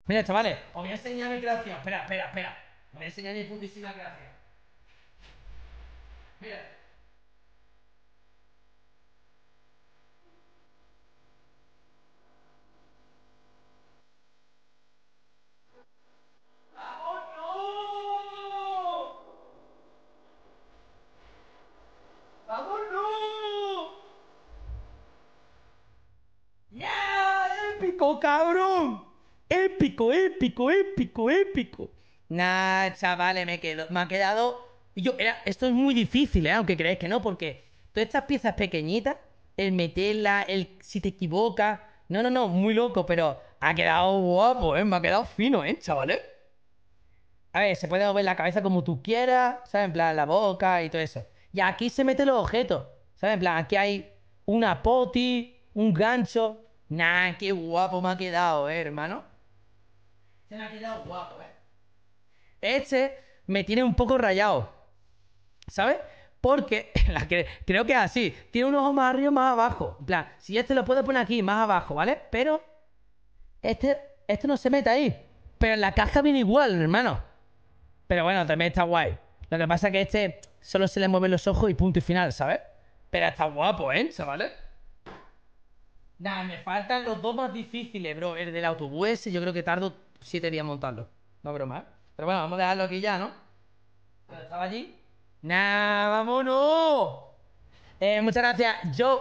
Mira, chavales, os voy a enseñar mi creación. Espera, espera, espera. Os voy a enseñar mi putísima creación. Mira. ¡Vamos, no! ¡Vamos, no! ¡Ya! ¡Épico, cabrón! ¡Épico, épico, épico, épico! Nah, chavales, me ha quedado. Esto es muy difícil, ¿eh? Aunque creáis que no, porque todas estas piezas pequeñitas, el meterla, el si te equivocas. No, no, no, muy loco, pero ha quedado guapo, ¿eh? Me ha quedado fino, ¿eh, chavales? A ver, se puede mover la cabeza como tú quieras, ¿sabes? En plan, la boca y todo eso. Y aquí se meten los objetos, ¿sabes? En plan, aquí hay una poti, un gancho. Nah, qué guapo me ha quedado, hermano. Se me ha quedado guapo, Este me tiene un poco rayado, ¿sabes? Porque creo que es así. Tiene un ojo más arriba y más abajo. En plan, si este lo puedo poner aquí, más abajo, ¿vale? Pero este, este no se mete ahí. Pero en la caja viene igual, hermano. Pero bueno, también está guay. Lo que pasa es que este solo se le mueven los ojos y punto y final, ¿sabes? Pero está guapo, ¿eh, chavales? Nah, me faltan los dos más difíciles, bro. El del autobús ese, yo creo que tardo 7 días en montarlo. No broma, ¿eh? Pero bueno, vamos a dejarlo aquí ya, ¿no? Pero estaba allí. Nah, vámonos. Muchas gracias. Yo